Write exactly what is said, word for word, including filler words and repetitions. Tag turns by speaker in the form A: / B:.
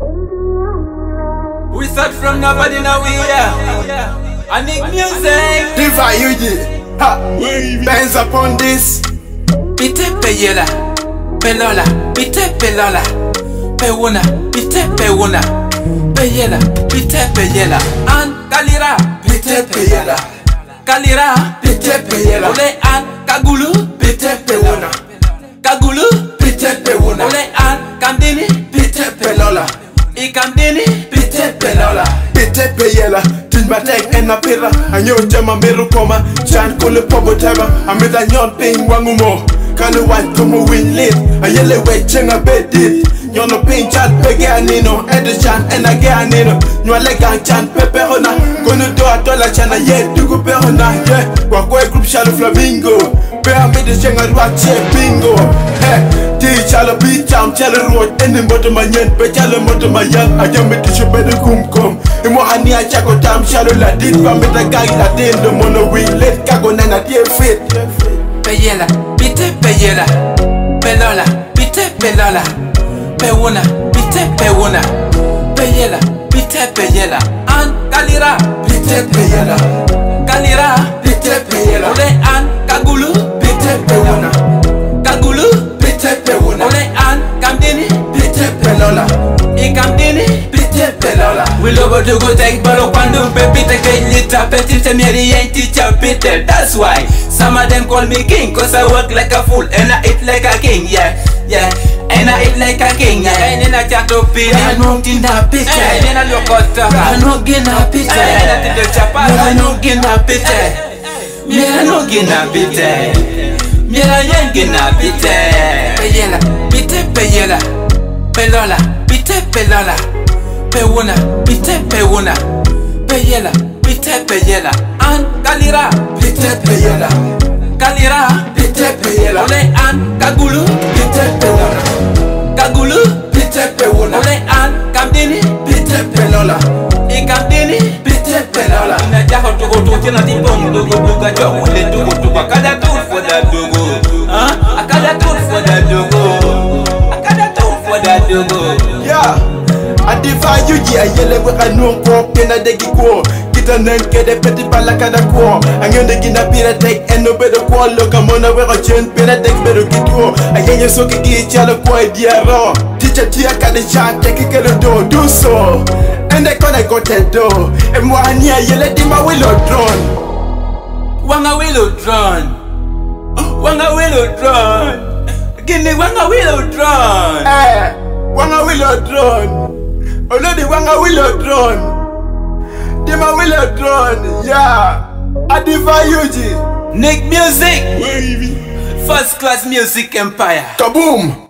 A: We start from nobody now we here. I need music.
B: Diva Yuji, ha, bands upon this.
A: Pite peyela, pelola, pite pelola, pewuna, pite pewuna, peyela, pite peyela, an kalira,
B: Pite peyela,
A: kalira,
B: pite peyela,
A: ole an kagulu,
B: pite pewuna,
A: kagulu,
B: pite pewuna,
A: ole an kamdini,
B: pite pelola,
A: I kamdini,
B: pite pelola, pite peyela. Tinj ma tek en na pira, anyo jama meru koma, chan kule pobo teba, amida nyon ping wangumo. Kanu white como win lit, a yellow way chenga bedit. Nyono ping chat pege anino, edu chan en a ge anino. Nyo lega chan pepe hona, kono do a dola chana ye dugu pe hona ye. Wakwe group shalo flamingo, pe amide chenga ruache bingo. Hey, di chalo beat town chalo road, eni moto manyen, pe chalo moto mayan. Ayame tisho bedu kum kum, imo hani a chako tam chalo la dit, pa mita gang la din, do mono win lit, kago nana die fit.
A: peyela, pite peyela, pelola, pite pelola, pewuna, pite pewuna, peyela, pite peyela, an kalira,
B: Pite peyela,
A: kalira,
B: pite peyela,
A: ole an kagulu,
B: pite pewuna,
A: kagulu,
B: pite pewuna,
A: ole an kamdini,
B: pite pelola,
A: I kamdini,
B: pite pelola.
A: we love to go take balo quando pepite ke lita petit te meri ain't teacher Peter. That's why some of them call me king, cause I work like a fool and I eat like a king, yeah, yeah. And I eat like a king, yeah. And then I chat up in I know in a picture. And then I look at her I know in a picture. And I think the chapa I know in a picture. Me I know in a picture. Me I ain't in a picture. Peyela, pite peyela, pelola, pite pelola, pewuna, pite pewuna, peyela, pite peyela, an kalira,
B: Pite peyela,
A: kalira,
B: pite peyela,
A: ole an kagulu,
B: pite pelola,
A: kagulu,
B: pite pewuna,
A: ole an kamdini,
B: pite pelola,
A: I kamdini,
B: pite pelola.
A: ina jaho tugo tugo na tibong dugo dugo jo ule dugo dugo akada tool for that dugo, huh? Akada tool for that dugo, akada tool for that dugo.
B: Yeah, I defy you, yeah, yele we a no ko pena de giko. Kita nen ke de petit pala kada ko. Angende gina pira tek en no bedo ko loka mona we a chen pira tek bedo giko. Ayenye so ke gi chala ko e diaro. Teacher tia kada chat tek ke do do so. And I gonna go te do. E mo ania yele di ma willow drone.
A: Wanga willow drone, wanga willow drone, gini wanga willow drone.
B: Eh, wanga willow drone. Olodi wanga willow drone. Di ma willow drone. Yeah, I defy you, G.
A: Nick music, first class music empire.
B: Kaboom!